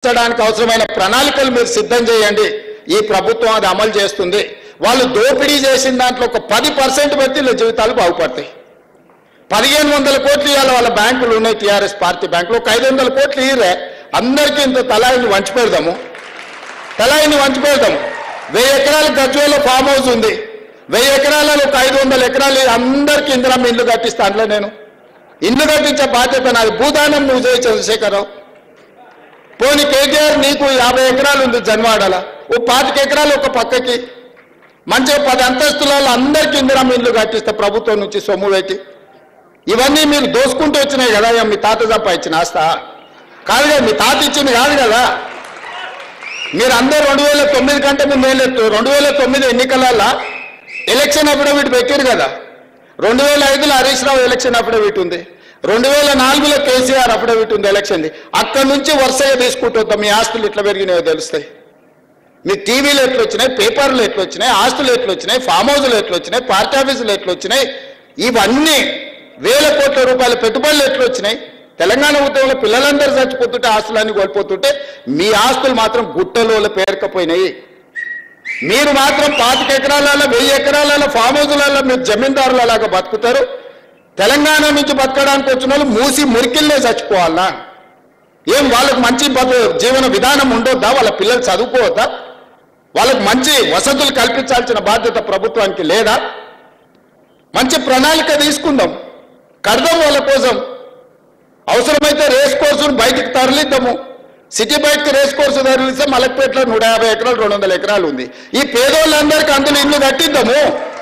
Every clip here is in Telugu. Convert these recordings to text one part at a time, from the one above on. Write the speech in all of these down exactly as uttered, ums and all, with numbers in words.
తీర్చడానికి అవసరమైన ప్రణాళికలు మీరు సిద్ధం చేయండి. ఈ ప్రభుత్వం అది అమలు చేస్తుంది. వాళ్ళు దోపిడీ చేసిన దాంట్లో ఒక పది పర్సెంట్ పెడితే వీళ్ళ జీవితాలు బాగుపడతాయి. పదిహేను వందల కోట్లు ఇవ్వాలి వాళ్ళ బ్యాంకులు ఉన్నాయి, టీఆర్ఎస్ పార్టీ బ్యాంకులు. ఒక ఐదు వందల కోట్లు ఇయ్యరే, అందరికీ ఇంత తలాయిని వంచి పెడదాము, తలాయిని వంచి పెడదాము. వెయ్యి ఎకరాల గజ్వేల్లో ఫామ్ హౌస్ ఉంది, వెయ్యి ఎకరాలలో ఒక ఐదు వందల ఎకరాలు అందరికీ ఇందిరమ్మ ఇల్లు కట్టిస్తా. అందులో నేను ఇల్లు కట్టించే బాధ్యత నాది. భూదానం నువ్వు చేయి చంద్రశేఖరరావు. పోనీ కేటీఆర్ నీకు యాభై ఎకరాలు ఉంది జన్వాడల, ఓ పాతిక ఎకరాలు ఒక పక్కకి మంచిగా పది అంతస్తులలో అందరికీ ఇందిరమ్మ ఇల్లు కట్టిస్తా ప్రభుత్వం నుంచి సొమ్ము పెట్టి. ఇవన్నీ మీరు దోసుకుంటూ వచ్చినాయి కదా, మీ తాత సంపాదించిన ఆస్తా కాదు కదా, మీ తాత ఇచ్చింది కాదు కదా. మీరు అందరూ రెండు వేల తొమ్మిది కంటే ముందు వేయలేదు. రెండు వేల తొమ్మిది ఎన్నికలలో ఎలక్షన్ అఫిడవిట్ పెట్టారు కదా. రెండు వేల ఐదులో హరీష్ రావు ఎలక్షన్ అఫిడవిట్ ఉంది, రెండు వేల నాలుగులో కేసీఆర్ అఫిడవిట్ ఉంది ఎలక్షన్ది. అక్కడి నుంచి వరుసగా తీసుకుంటూ వద్దాం. మీ ఆస్తులు ఎట్లా పెరిగినాయో తెలుస్తాయి. మీ టీవీలు ఎట్లా వచ్చినాయి, పేపర్లు ఎట్లా వచ్చినాయి, ఆస్తులు ఎట్లా వచ్చినాయి, ఫామ్ హౌస్లు ఎట్లా వచ్చినాయి, పార్టీ ఆఫీసులు ఎట్లా వచ్చినాయి, ఇవన్నీ వేల కోట్ల రూపాయల పెట్టుబడులు ఎట్లా వచ్చినాయి. తెలంగాణ ఉద్యమంలో పిల్లలందరూ చచ్చిపోతుంటే ఆస్తులన్నీ కోల్పోతుంటే మీ ఆస్తులు మాత్రం గుట్టలో పేరుకపోయినాయి. మీరు మాత్రం పాతిక ఎకరాలలో వెయ్యి ఎకరాలలో ఫామ్ హౌజులలో మీరు జమీందారులలాగా బతుకుతారు. తెలంగాణ నుంచి బతకడానికి వచ్చిన వాళ్ళు మూసి మురికిల్లే చచ్చిపోవాలా? ఏం వాళ్ళకు మంచి జీవన విధానం ఉండొద్దా? వాళ్ళ పిల్లలు చదువుకోవద్దా? వాళ్ళకు మంచి వసతులు కల్పించాల్సిన బాధ్యత ప్రభుత్వానికి లేదా? మంచి ప్రణాళిక తీసుకుందాం, కడదాం వాళ్ళ కోసం. అవసరమైతే రేస్ కోర్సును బయటికి తరలిద్దాము. సిటీ బయటకి రేస్ కోర్సు తరలిస్తే మలక్పేటలో నూట యాభై ఎకరాలు రెండు వందల ఎకరాలు ఉంది. ఈ పేదోళ్ళందరికీ అందులో ఇల్లు కట్టిద్దాము.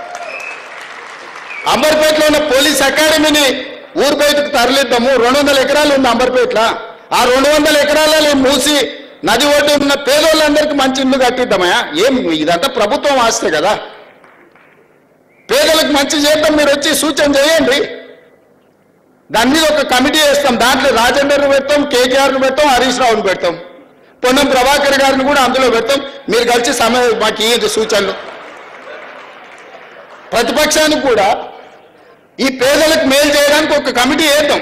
అంబర్పేటలో ఉన్న పోలీస్ అకాడమీని ఊరు బయటకు తరలిద్దాము. రెండు వందల ఎకరాలు ఉంది అంబర్పేటలో. ఆ రెండు వందల ఎకరాలలో మూసి నది ఒడ్డు ఉన్న పేదోళ్ళందరికీ మంచి ఇల్లు కట్టిద్దామయా? ఏం ఇదంతా ప్రభుత్వం ఆస్తే కదా. పేదలకు మంచి చేద్దాం, మీరు వచ్చి సూచన చేయండి. దాని మీద ఒక కమిటీ వేస్తాం. దాంట్లో రాజేందర్ను పెడతాం, కేటీఆర్ను పెడతాం, హరీష్ రావును పెడతాం, పొన్నం ప్రభాకర్ గారిని కూడా అందులో పెడతాం. మీరు కలిసి సమయం మాకు ఈ సూచనలు. ప్రతిపక్షానికి కూడా ఈ పేదలకు మేలు చేయడానికి ఒక కమిటీ వేద్దాం.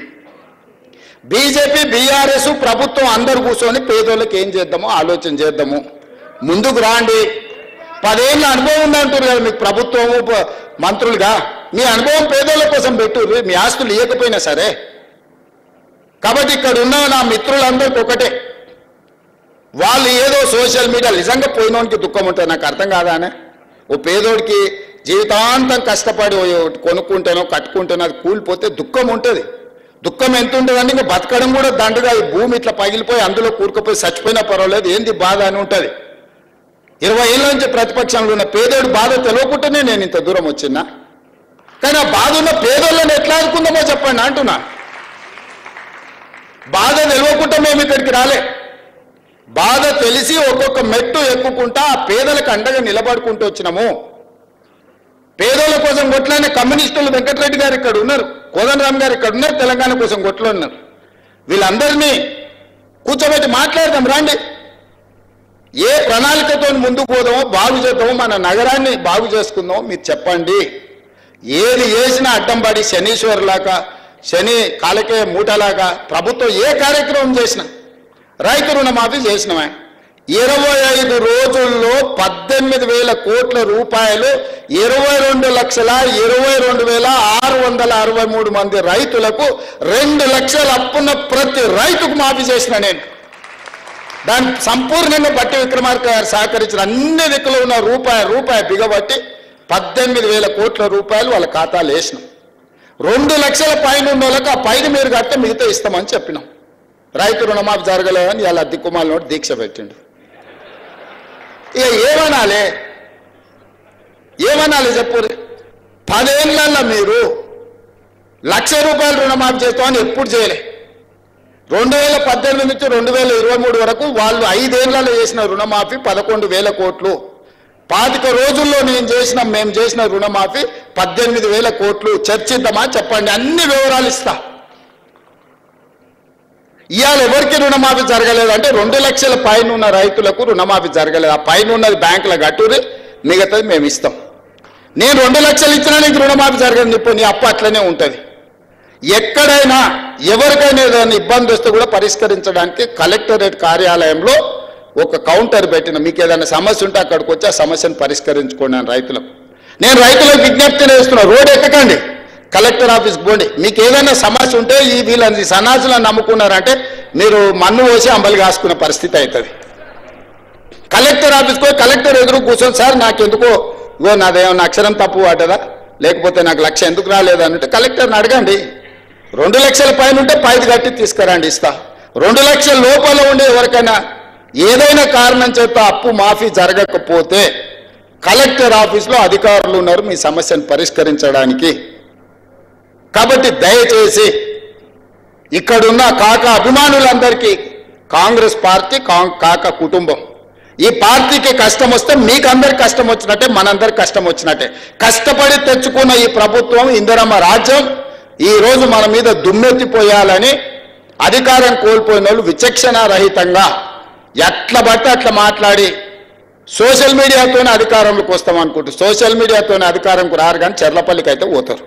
బీజేపీ బీఆర్ఎస్ ప్రభుత్వం అందరూ కూర్చొని పేదోళ్ళకి ఏం చేద్దామో ఆలోచన చేద్దాము. ముందుకు రాండి. పదేళ్ళ అనుభవం ఉందంటారు కదా మీకు ప్రభుత్వము మంత్రులుగా. మీ అనుభవం పేదోళ్ళ కోసం పెట్టుర్రు, మీ ఆస్తులు ఇవ్వకపోయినా సరే. కాబట్టి ఇక్కడ ఉన్న నా మిత్రులందరికీ ఒకటే, వాళ్ళు ఏదో సోషల్ మీడియా నిజంగా పోయినోనికి దుఃఖం ఉంటుంది. నాకు అర్థం కాదానే. ఓ పేదోడికి జీవితాంతం కష్టపడి కొనుక్కుంటేనో కట్టుకుంటేనో అది కూలిపోతే దుఃఖం ఉంటుంది. దుఃఖం ఎంత ఉంటుందండి, ఇంకా బతకడం కూడా దండగా. ఈ భూమి ఇట్లా పగిలిపోయి అందులో కూరుకుపోయి చచ్చిపోయినా పర్వాలేదు, ఏంది బాధ అని ఉంటుంది. ఇరవై ఏళ్ళ నుంచి ప్రతిపక్షంలో ఉన్న పేదోడు బాధ తెలియకుండానే నేను ఇంత దూరం వచ్చినా. కానీ ఆ బాధ ఉన్న పేదోళ్ళని ఎట్లా ఆదుకుందామో చెప్పండి అంటున్నా. బాధ తెలియకుండా మేము ఇక్కడికి రాలే. బాధ తెలిసి ఒక్కొక్క మెట్టు ఎక్కుకుంటా ఆ పేదలకు అండగా నిలబడుకుంటూ వచ్చినాము. పేదోళ్ళ కోసం కొట్లాడిన కమ్యూనిస్టులు వెంకటరెడ్డి గారు ఇక్కడ ఉన్నారు, కోదండరామ్ గారు ఇక్కడ ఉన్నారు, తెలంగాణ కోసం కొట్లాడినారు. వీళ్ళందరినీ కూర్చోబెట్టి మాట్లాడదాం రండి. ఏ ప్రణాళికతో ముందుకు పోదామో, బాగు చేద్దామో, మన నగరాన్ని బాగు చేసుకుందామో మీరు చెప్పండి. ఏది చేసినా అడ్డం పడి శనీశ్వరులాగా, శని కాలకే మూటలాగా ప్రభుత్వం ఏ కార్యక్రమం చేసినా, రైతు రుణమాఫీ చేసినవా ఇరవై ఐదు రోజుల్లో పద్దెనిమిది వేల కోట్ల రూపాయలు ఇరవై రెండు లక్షల ఇరవై రెండు వేల ఆరు వందల అరవై మూడు మంది రైతులకు రెండు లక్షల అప్పున్న ప్రతి రైతుకు మాఫీ చేసిన నేను. దాని సంపూర్ణంగా బట్టి విక్రమార్క గారు సహకరించిన అన్ని దిక్కులు ఉన్న రూపాయి రూపాయి బిగబట్టి పద్దెనిమిది వేల కోట్ల రూపాయలు వాళ్ళ ఖాతాలు వేసినాం. రెండు లక్షల పైన ఉన్న వాళ్ళకి ఆ పైన మీరు కడితే మిగతా ఇస్తామని చెప్పినాం. రైతు రుణమాఫీ జరగలేదని ఇలా దిక్కుమాల నోటి దీక్ష పెట్టిండు. ఇక ఏమనాలి ఏమనాలి చెప్పు. పదేళ్ళల్లో మీరు లక్ష రూపాయలు రుణమాఫీ చేస్తామని ఎప్పుడు చేయలే. రెండు వేల పద్దెనిమిది నుంచి రెండు వేల ఇరవై మూడు వరకు వాళ్ళు ఐదేళ్లలో చేసిన రుణమాఫీ పదకొండు వేల కోట్లు. పాతిక రోజుల్లో నేను చేసిన మేము చేసిన రుణమాఫీ పద్దెనిమిది వేల కోట్లు. చర్చిద్దామా చెప్పండి, అన్ని వివరాలు ఇస్తా. ఇవాళ ఎవరికి రుణమాఫీ జరగలేదు అంటే రెండు లక్షల పైన ఉన్న రైతులకు రుణమాఫీ జరగలేదు. ఆ పైన ఉన్నది బ్యాంకుల గట్టురి, మిగతాది మేము ఇస్తాం. నేను రెండు లక్షలు ఇచ్చినా నీకు రుణమాఫీ జరగదు, ఇప్పుడు నీ అప్పు అట్లనే ఉంటుంది. ఎక్కడైనా ఎవరికైనా ఏదైనా ఇబ్బంది వస్తే కూడా పరిష్కరించడానికి కలెక్టరేట్ కార్యాలయంలో ఒక కౌంటర్ పెట్టిన, మీకు ఏదైనా సమస్య ఉంటే అక్కడికి వచ్చి ఆ సమస్యను పరిష్కరించుకోండి అని రైతులకు. నేను రైతులకు విజ్ఞప్తి చేస్తున్నా, రోడ్ ఎక్కకండి, కలెక్టర్ ఆఫీస్కి పోండి. మీకు ఏదైనా సమస్య ఉంటే ఈ వీళ్ళని సన్నాసులను నమ్ముకున్నారంటే మీరు మన్ను పోసి అంబలి కాసుకునే పరిస్థితి అవుతుంది. కలెక్టర్ ఆఫీస్కి పోయి కలెక్టర్ ఎదురు కూర్చొని, సార్ నాకు ఎందుకో ఇగో నాదేమన్నా అక్షరం తప్పు వాటదా, లేకపోతే నాకు లక్ష ఎందుకు రాలేదు అంటే కలెక్టర్ని అడగండి. రెండు లక్షల పైన ఉంటే పైది కట్టి తీసుకురండి, ఇస్తా. రెండు లక్షల లోపల ఉండే ఎవరికైనా ఏదైనా కారణం చేత అప్పు మాఫీ జరగకపోతే కలెక్టర్ ఆఫీస్లో అధికారులు ఉన్నారు మీ సమస్యను పరిష్కరించడానికి. కాబట్టి దయచేసి ఇక్కడున్న కాక అభిమానులందరికీ, కాంగ్రెస్ పార్టీ కాక కుటుంబం, ఈ పార్టీకి కష్టం వస్తే మీకు అందరికి కష్టం వచ్చినట్టే, మనందరికి కష్టం వచ్చినట్టే. కష్టపడి తెచ్చుకున్న ఈ ప్రభుత్వం, ఇందిరమ్మ రాజ్యం ఈ రోజు మన మీద దుమ్మెత్తిపోయాలని అధికారం కోల్పోయిన వాళ్ళు విచక్షణ రహితంగా ఎట్లా బట్టి అట్లా మాట్లాడి సోషల్ మీడియాతోనే అధికారంలోకి వస్తాం అనుకుంటూ సోషల్ మీడియాతోనే అధికారంకు రారు, కానీ చెర్లపల్లికి అయితే పోతారు.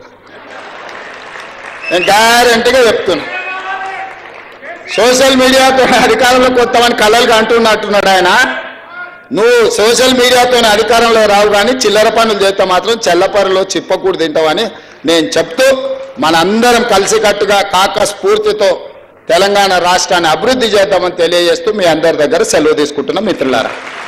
నేను గ్యారెంటీగా చెప్తున్నా, సోషల్ మీడియాతో అధికారంలోకి వస్తామని కలలుగా అంటున్నట్టున్నాడు ఆయన. నువ్వు సోషల్ మీడియాతోనే అధికారంలో రావు, కానీ చిల్లర పనులు చేస్తే మాత్రం చెల్లపరలో చిప్పకూడు తింటావని నేను చెప్తూ, మనందరం కలిసికట్టుగా కాక స్ఫూర్తితో తెలంగాణ రాష్ట్రాన్ని అభివృద్ధి చేద్దామని తెలియజేస్తూ మీ అందరి దగ్గర సెలవు తీసుకుంటున్నాం మిత్రులారా.